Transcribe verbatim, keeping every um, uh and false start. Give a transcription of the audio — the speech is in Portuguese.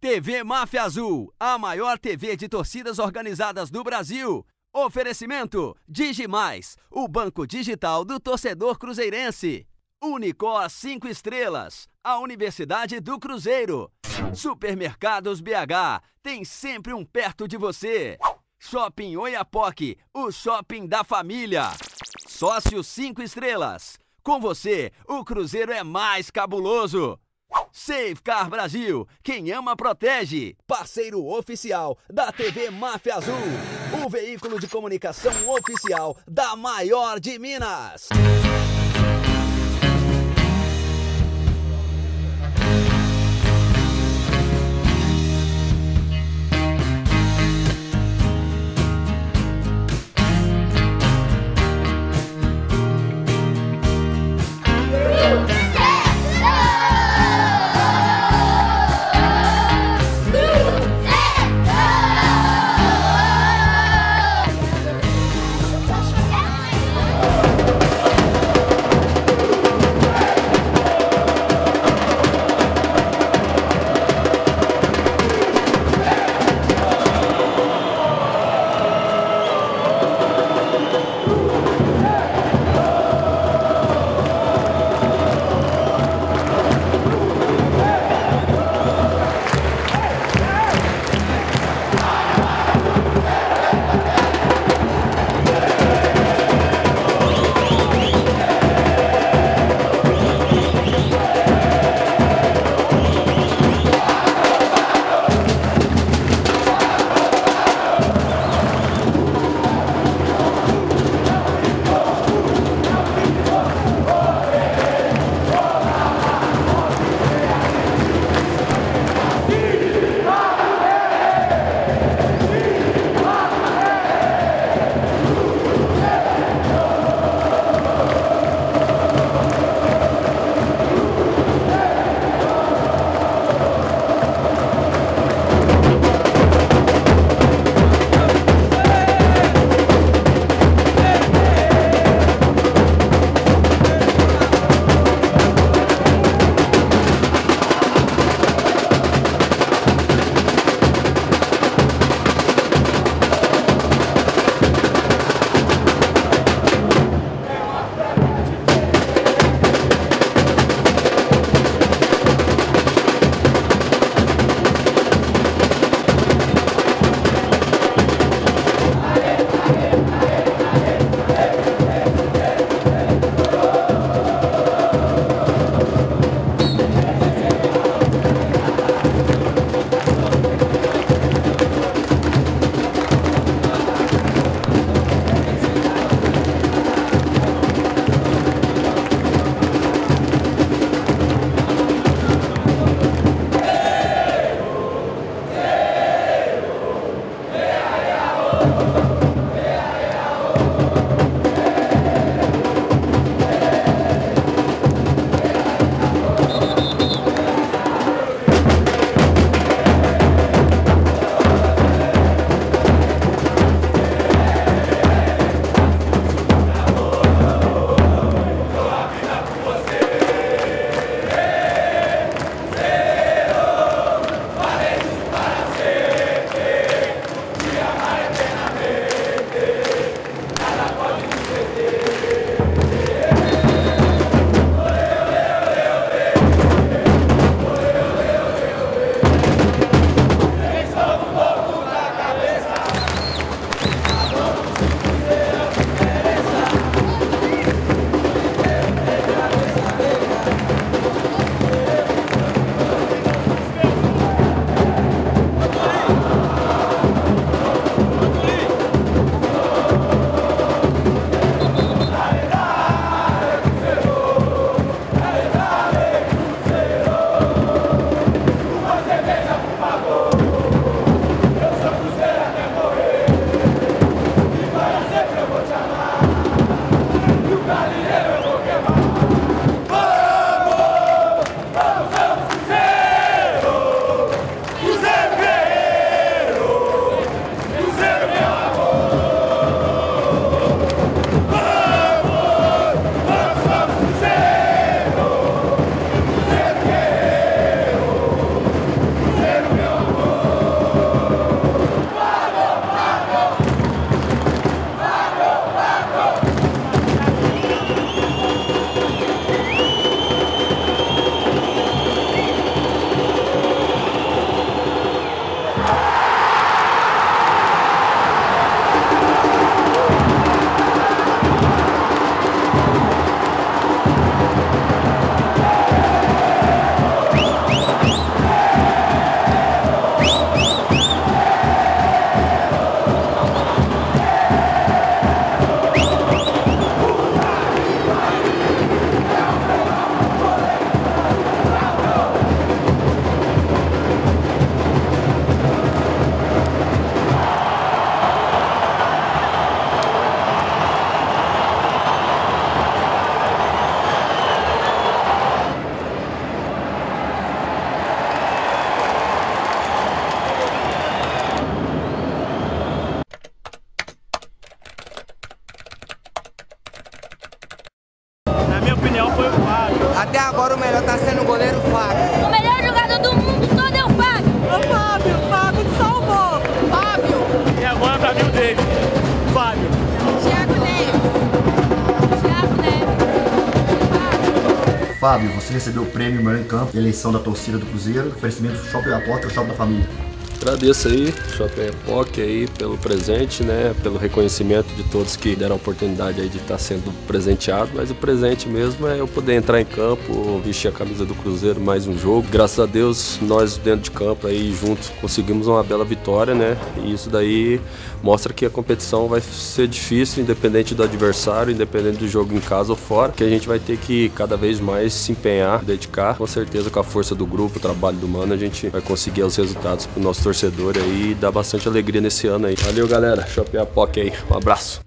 T V Máfia Azul, a maior T V de torcidas organizadas do Brasil. Oferecimento Digimais, o banco digital do torcedor cruzeirense. Unicor cinco estrelas, a Universidade do Cruzeiro. Supermercados B H, tem sempre um perto de você. Shopping Oiapoque, o shopping da família. Sócio cinco estrelas, com você o Cruzeiro é mais cabuloso. Safecar Brasil, quem ama protege. Parceiro oficial da T V Máfia Azul, o veículo de comunicação oficial da maior de Minas. Até agora o melhor tá sendo o goleiro Fábio. O melhor jogador do mundo todo é o Fábio. O Fábio, o Fábio te salvou. Fábio. E agora pra mim o David. Fábio. Thiago Neves. Thiago Neves. Fábio, você recebeu o prêmio Melhor em Campo, eleição da torcida do Cruzeiro, oferecimento do Shopping Apoca, o Shopping da Família. Agradeço aí, Shopping Epoque aí pelo presente, né, pelo reconhecimento de todos que deram a oportunidade aí de estar sendo presenteado, mas o presente mesmo é eu poder entrar em campo, vestir a camisa do Cruzeiro mais um jogo. Graças a Deus, nós dentro de campo aí juntos conseguimos uma bela vitória, né, e isso daí mostra que a competição vai ser difícil, independente do adversário, independente do jogo em casa ou fora, que a gente vai ter que cada vez mais se empenhar, dedicar, com certeza com a força do grupo, o trabalho do mano, a gente vai conseguir os resultados para o nosso torcedor aí e dar bastante alegria nesse ano aí. Valeu, galera. Shopping Apoca aí. Um abraço.